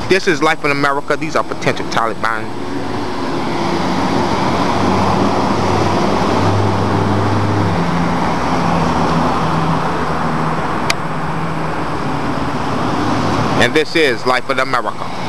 This is Life in America. These are potential Taliban. And this is Life in America.